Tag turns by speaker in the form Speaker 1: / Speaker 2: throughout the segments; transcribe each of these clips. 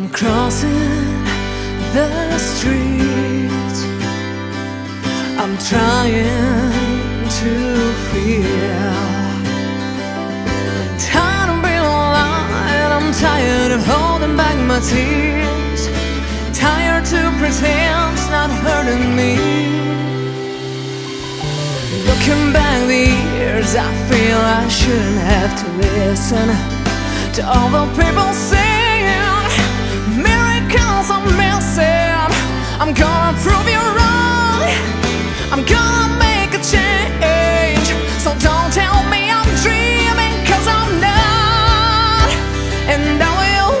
Speaker 1: crossing the street, I'm trying to feel. Tired of being alive, I'm tired of holding back my tears, tired to pretend it's not hurting me. Looking back the years, I feel I shouldn't have to listen to all the people saying miracles are missing. I'm gonna prove you wrong, I'm gonna make a change. So don't tell me I'm dreaming, 'cause I'm not. And I will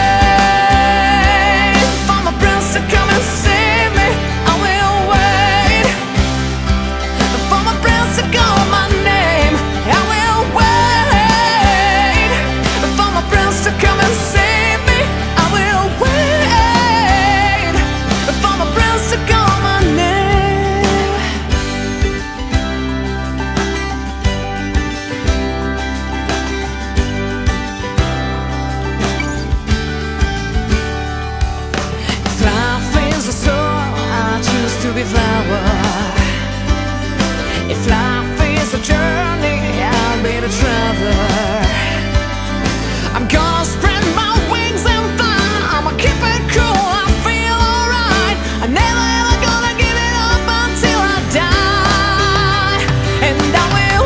Speaker 1: wait for my prince to come and save me. I will wait for my prince to call my name. I will wait for my prince to come and save me. I will wait for my prince to call my name. If life is a soul, I choose to be flower. If life is a journey, I'll be the traveler. I'm gonna spread my wings and fly, I'ma keep it cool, I feel alright. I'm never ever gonna give it up until I die. And I will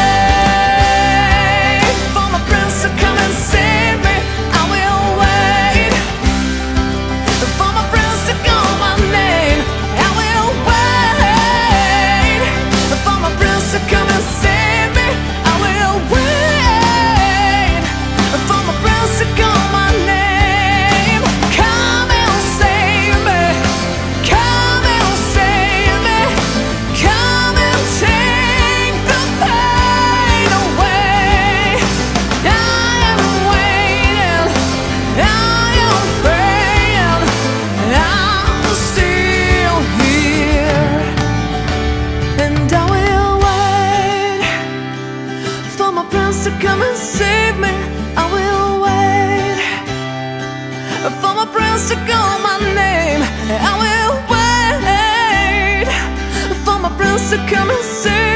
Speaker 1: wait for my prince to come and save me. I will wait for my prince to call my name. I will wait for my prince to come and save me. I will wait for my prince to call my name. Come and save me, come and save me, come and take the pain away. I am waiting, I am praying, I'm still here. And I will wait for my prince to come and save me. I will wait for my prince to call my name. I will wait for my prince to come and save me.